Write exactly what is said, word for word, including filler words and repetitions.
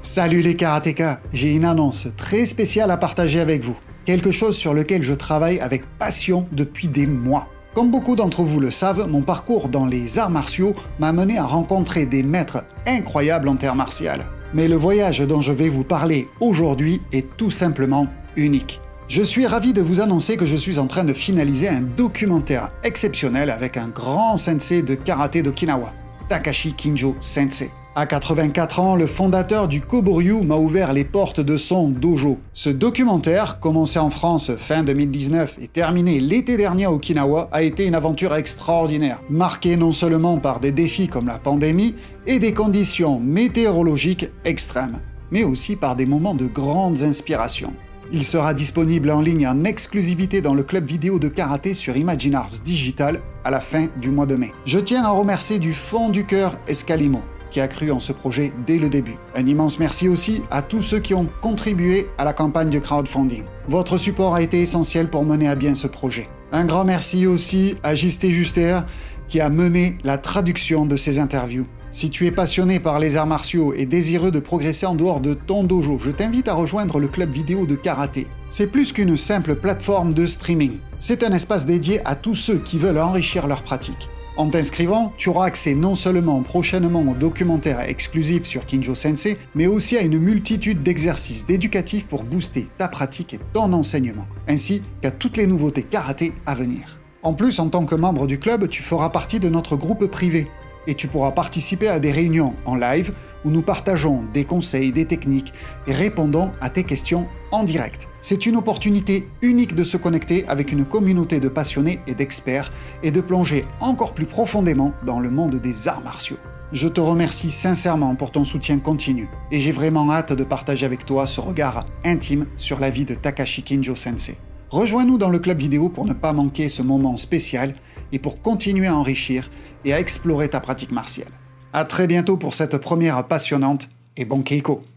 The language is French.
Salut les karatékas, j'ai une annonce très spéciale à partager avec vous. Quelque chose sur lequel je travaille avec passion depuis des mois. Comme beaucoup d'entre vous le savent, mon parcours dans les arts martiaux m'a mené à rencontrer des maîtres incroyables en terre martiale. Mais le voyage dont je vais vous parler aujourd'hui est tout simplement unique. Je suis ravi de vous annoncer que je suis en train de finaliser un documentaire exceptionnel avec un grand sensei de karaté d'Okinawa, Takashi Kinjo Sensei. À quatre-vingt-quatre ans, le fondateur du Koboryu m'a ouvert les portes de son dojo. Ce documentaire, commencé en France fin deux mille dix-neuf et terminé l'été dernier à Okinawa, a été une aventure extraordinaire, marquée non seulement par des défis comme la pandémie et des conditions météorologiques extrêmes, mais aussi par des moments de grandes inspirations. Il sera disponible en ligne en exclusivité dans le club vidéo de karaté sur Imagine Arts Digital à la fin du mois de mai. Je tiens à remercier du fond du cœur Escalimo, qui a cru en ce projet dès le début. Un immense merci aussi à tous ceux qui ont contribué à la campagne de crowdfunding. Votre support a été essentiel pour mener à bien ce projet. Un grand merci aussi à Gisté Juster qui a mené la traduction de ces interviews. Si tu es passionné par les arts martiaux et désireux de progresser en dehors de ton dojo, je t'invite à rejoindre le club vidéo de karaté. C'est plus qu'une simple plateforme de streaming. C'est un espace dédié à tous ceux qui veulent enrichir leur pratique. En t'inscrivant, tu auras accès non seulement prochainement aux documentaires exclusifs sur Kinjo Sensei, mais aussi à une multitude d'exercices éducatifs pour booster ta pratique et ton enseignement, ainsi qu'à toutes les nouveautés karaté à venir. En plus, en tant que membre du club, tu feras partie de notre groupe privé, et tu pourras participer à des réunions en live où nous partageons des conseils, des techniques et répondons à tes questions en direct. C'est une opportunité unique de se connecter avec une communauté de passionnés et d'experts et de plonger encore plus profondément dans le monde des arts martiaux. Je te remercie sincèrement pour ton soutien continu et j'ai vraiment hâte de partager avec toi ce regard intime sur la vie de Takashi Kinjo Sensei. Rejoins-nous dans le club vidéo pour ne pas manquer ce moment spécial et pour continuer à enrichir et à explorer ta pratique martiale. À très bientôt pour cette première passionnante et bon keiko!